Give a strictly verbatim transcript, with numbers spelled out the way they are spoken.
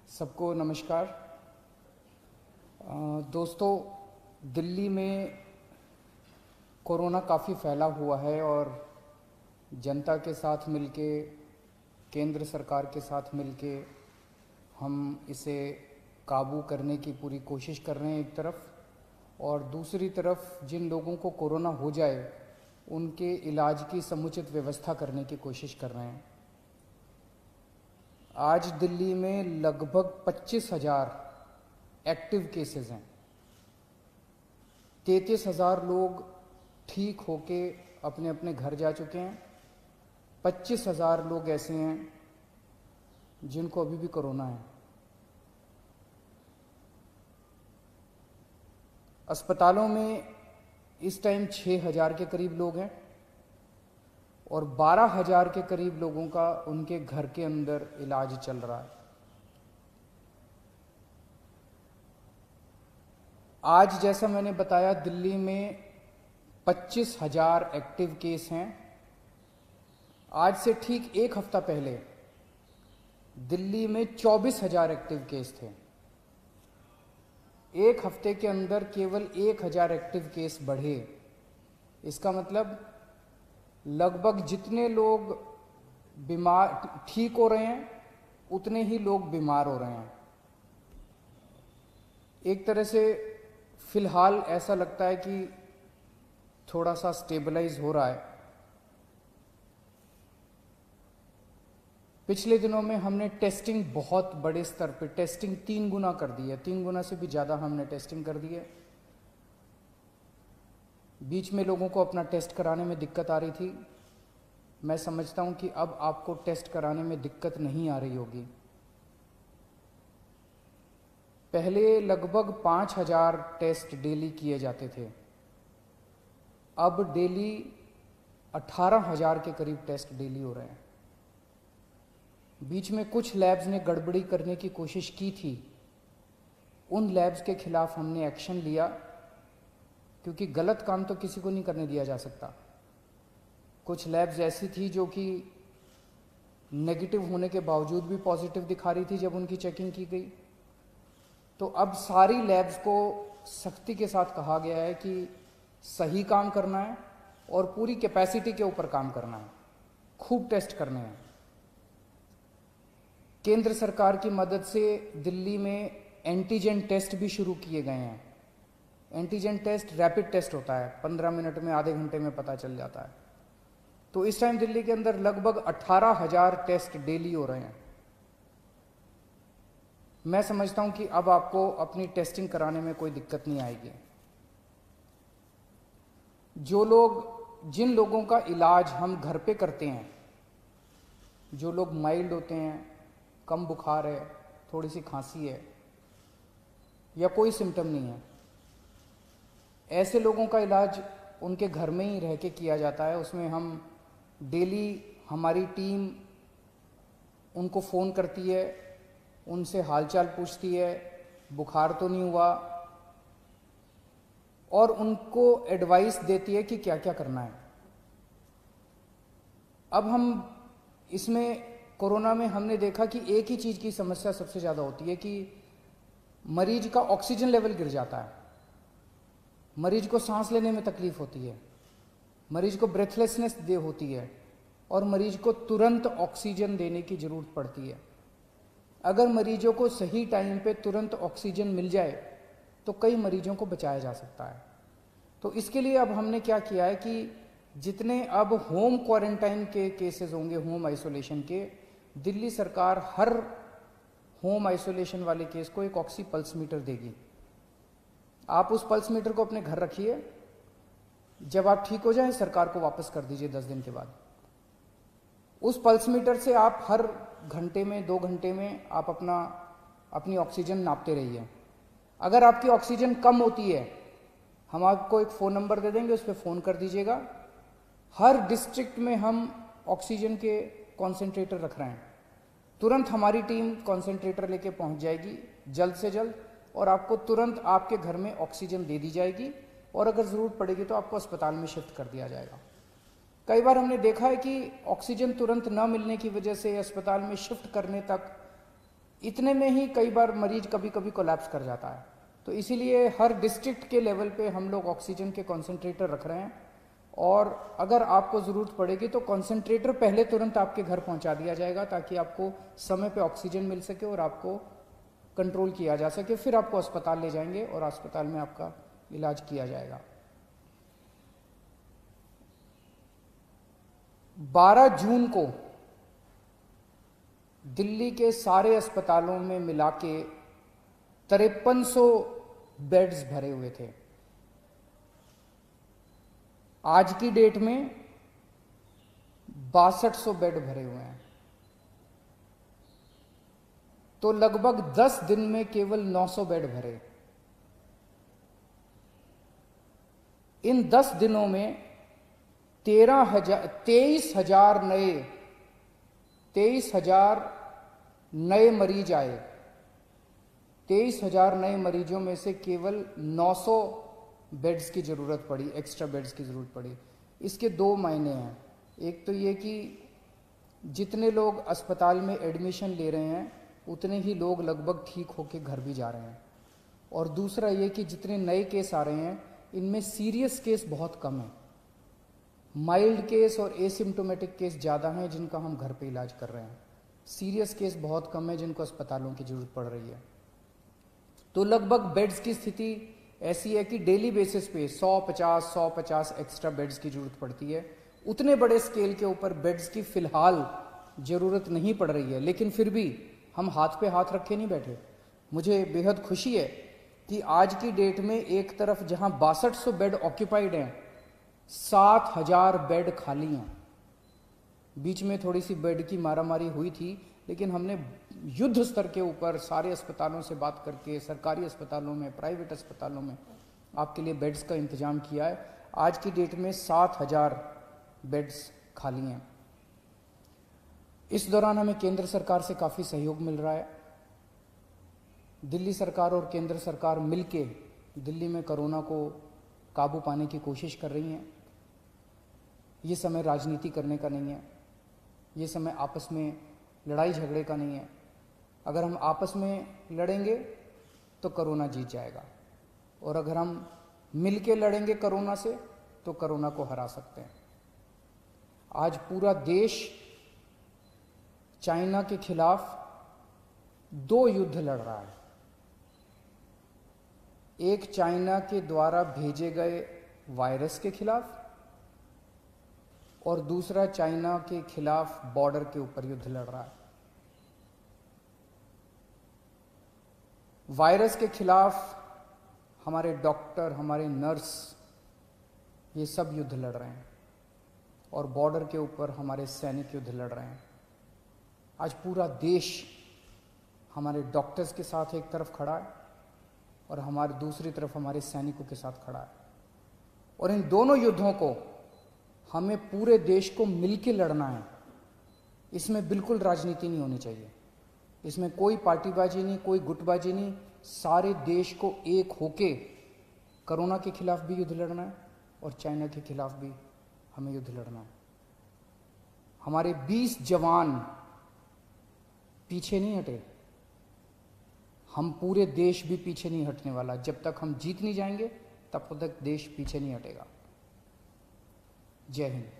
सबको नमस्कार। अ, दोस्तों, दिल्ली में कोरोना काफ़ी फैला हुआ है और जनता के साथ मिलके, केंद्र सरकार के साथ मिलके हम इसे काबू करने की पूरी कोशिश कर रहे हैं एक तरफ, और दूसरी तरफ जिन लोगों को कोरोना हो जाए उनके इलाज की समुचित व्यवस्था करने की कोशिश कर रहे हैं। आज दिल्ली में लगभग पच्चीस हजार एक्टिव केसेस हैं। तैंतीस हजार लोग ठीक होके अपने अपने घर जा चुके हैं। पच्चीस हजार लोग ऐसे हैं जिनको अभी भी कोरोना है। अस्पतालों में इस टाइम छः हजार के करीब लोग हैं और बारह हजार के करीब लोगों का उनके घर के अंदर इलाज चल रहा है। आज जैसा मैंने बताया, दिल्ली में पच्चीस हजार एक्टिव केस हैं। आज से ठीक एक हफ्ता पहले दिल्ली में चौबीस हजार एक्टिव केस थे। एक हफ्ते के अंदर केवल एक हजार एक्टिव केस बढ़े। इसका मतलब लगभग जितने लोग बीमार ठीक हो रहे हैं उतने ही लोग बीमार हो रहे हैं। एक तरह से फिलहाल ऐसा लगता है कि थोड़ा सा स्टेबलाइज हो रहा है। पिछले दिनों में हमने टेस्टिंग बहुत बड़े स्तर पे टेस्टिंग तीन गुना कर दी है। तीन गुना से भी ज़्यादा हमने टेस्टिंग कर दी है। बीच में लोगों को अपना टेस्ट कराने में दिक्कत आ रही थी। मैं समझता हूं कि अब आपको टेस्ट कराने में दिक्कत नहीं आ रही होगी। पहले लगभग पाँच हजार टेस्ट डेली किए जाते थे, अब डेली अठारह हजार के करीब टेस्ट डेली हो रहे हैं। बीच में कुछ लैब्स ने गड़बड़ी करने की कोशिश की थी। उन लैब्स के खिलाफ हमने एक्शन लिया, क्योंकि गलत काम तो किसी को नहीं करने दिया जा सकता। कुछ लैब्स ऐसी थी जो कि नेगेटिव होने के बावजूद भी पॉजिटिव दिखा रही थी जब उनकी चेकिंग की गई। तो अब सारी लैब्स को सख्ती के साथ कहा गया है कि सही काम करना है और पूरी कैपेसिटी के ऊपर काम करना है, खूब टेस्ट करने हैं। केंद्र सरकार की मदद से दिल्ली में एंटीजन टेस्ट भी शुरू किए गए हैं। एंटीजन टेस्ट रैपिड टेस्ट होता है, पंद्रह मिनट में, आधे घंटे में पता चल जाता है। तो इस टाइम दिल्ली के अंदर लगभग अठारह हजार टेस्ट डेली हो रहे हैं। मैं समझता हूं कि अब आपको अपनी टेस्टिंग कराने में कोई दिक्कत नहीं आएगी। जो लोग जिन लोगों का इलाज हम घर पे करते हैं, जो लोग माइल्ड होते हैं, कम बुखार है, थोड़ी सी खांसी है या कोई सिम्टम नहीं है, ऐसे लोगों का इलाज उनके घर में ही रह के किया जाता है। उसमें हम डेली, हमारी टीम उनको फ़ोन करती है, उनसे हालचाल पूछती है, बुखार तो नहीं हुआ, और उनको एडवाइस देती है कि क्या क्या करना है। अब हम इसमें कोरोना में हमने देखा कि एक ही चीज़ की समस्या सबसे ज़्यादा होती है कि मरीज का ऑक्सीजन लेवल गिर जाता है। मरीज को सांस लेने में तकलीफ होती है, मरीज को ब्रेथलेसनेस दे होती है और मरीज को तुरंत ऑक्सीजन देने की ज़रूरत पड़ती है। अगर मरीजों को सही टाइम पे तुरंत ऑक्सीजन मिल जाए तो कई मरीजों को बचाया जा सकता है। तो इसके लिए अब हमने क्या किया है कि जितने अब होम क्वारंटाइन के केसेस होंगे, होम आइसोलेशन के, दिल्ली सरकार हर होम आइसोलेशन वाले केस को एक ऑक्सी पल्स मीटर देगी। आप उस पल्स मीटर को अपने घर रखिए, जब आप ठीक हो जाएं सरकार को वापस कर दीजिए दस दिन के बाद। उस पल्स मीटर से आप हर घंटे में, दो घंटे में आप अपना अपनी ऑक्सीजन नापते रहिए। अगर आपकी ऑक्सीजन कम होती है, हम आपको एक फ़ोन नंबर दे देंगे, उस पर फ़ोन कर दीजिएगा। हर डिस्ट्रिक्ट में हम ऑक्सीजन के कॉन्सेंट्रेटर रख रहे हैं। तुरंत हमारी टीम कॉन्सेंट्रेटर लेके पहुंच जाएगी जल्द से जल्द, और आपको तुरंत आपके घर में ऑक्सीजन दे दी जाएगी, और अगर ज़रूरत पड़ेगी तो आपको अस्पताल में शिफ्ट कर दिया जाएगा। कई बार हमने देखा है कि ऑक्सीजन तुरंत न मिलने की वजह से अस्पताल में शिफ्ट करने तक इतने में ही कई बार मरीज कभी कभी कोलैप्स कर जाता है। तो इसीलिए हर डिस्ट्रिक्ट के लेवल पे हम लोग ऑक्सीजन के कॉन्सेंट्रेटर रख रहे हैं, और अगर आपको ज़रूरत पड़ेगी तो कॉन्सेंट्रेटर पहले तुरंत आपके घर पहुंचा दिया जाएगा, ताकि आपको समय पे ऑक्सीजन मिल सके और आपको कंट्रोल किया जा सके। फिर आपको अस्पताल ले जाएंगे और अस्पताल में आपका इलाज किया जाएगा। बारह जून को दिल्ली के सारे अस्पतालों में मिला के तिरपन सौ बेड्स भरे हुए थे। आज की डेट में बासठ सौ बेड भरे हुए हैं। तो लगभग दस दिन में केवल नौ सौ बेड भरे। इन दस दिनों में तेरह हजार तेईस हजार नए तेईस हजार नए मरीज आए। तेईस हजार नए मरीजों में से केवल नौ सौ बेड्स की ज़रूरत पड़ी, एक्स्ट्रा बेड्स की ज़रूरत पड़ी। इसके दो मायने हैं। एक तो ये कि जितने लोग अस्पताल में एडमिशन ले रहे हैं उतने ही लोग लगभग ठीक होकर घर भी जा रहे हैं, और दूसरा ये कि जितने नए केस आ रहे हैं इनमें सीरियस केस बहुत कम है। माइल्ड केस और एसिम्टोमेटिक केस ज़्यादा हैं जिनका हम घर पे इलाज कर रहे हैं। सीरियस केस बहुत कम है जिनको अस्पतालों की ज़रूरत पड़ रही है। तो लगभग बेड्स की स्थिति ऐसी है कि डेली बेसिस पे सौ पचास सौ पचास एक्स्ट्रा बेड्स की जरूरत पड़ती है। उतने बड़े स्केल के ऊपर बेड्स की फिलहाल ज़रूरत नहीं पड़ रही है, लेकिन फिर भी हम हाथ पे हाथ रखे नहीं बैठे। मुझे बेहद खुशी है कि आज की डेट में एक तरफ जहां बासठ सौ बेड ऑक्यूपाइड हैं, सात हजार बेड खाली हैं। बीच में थोड़ी सी बेड की मारामारी हुई थी, लेकिन हमने युद्ध स्तर के ऊपर सारे अस्पतालों से बात करके सरकारी अस्पतालों में, प्राइवेट अस्पतालों में आपके लिए बेड्स का इंतजाम किया है। आज की डेट में सात हजार बेड्स खाली हैं। इस दौरान हमें केंद्र सरकार से काफ़ी सहयोग मिल रहा है। दिल्ली सरकार और केंद्र सरकार मिलके दिल्ली में कोरोना को काबू पाने की कोशिश कर रही हैं। ये समय राजनीति करने का नहीं है, ये समय आपस में लड़ाई झगड़े का नहीं है। अगर हम आपस में लड़ेंगे तो कोरोना जीत जाएगा, और अगर हम मिल के लड़ेंगे कोरोना से तो कोरोना को हरा सकते हैं। आज पूरा देश चाइना के खिलाफ दो युद्ध लड़ रहा है। एक चाइना के द्वारा भेजे गए वायरस के खिलाफ, और दूसरा चाइना के खिलाफ बॉर्डर के ऊपर युद्ध लड़ रहा है। वायरस के खिलाफ हमारे डॉक्टर, हमारे नर्स, ये सब युद्ध लड़ रहे हैं, और बॉर्डर के ऊपर हमारे सैनिक युद्ध लड़ रहे हैं। आज पूरा देश हमारे डॉक्टर्स के साथ एक तरफ खड़ा है और हमारे दूसरी तरफ हमारे सैनिकों के साथ खड़ा है, और इन दोनों युद्धों को हमें पूरे देश को मिलकर लड़ना है। इसमें बिल्कुल राजनीति नहीं होनी चाहिए, इसमें कोई पार्टीबाजी नहीं, कोई गुटबाजी नहीं। सारे देश को एक होके कोरोना के खिलाफ भी युद्ध लड़ना है और चाइना के खिलाफ भी हमें युद्ध लड़ना है। हमारे बीस जवान पीछे नहीं हटे, हम पूरे देश भी पीछे नहीं हटने वाला। जब तक हम जीत नहीं जाएंगे तब तक देश पीछे नहीं हटेगा। जय हिंद।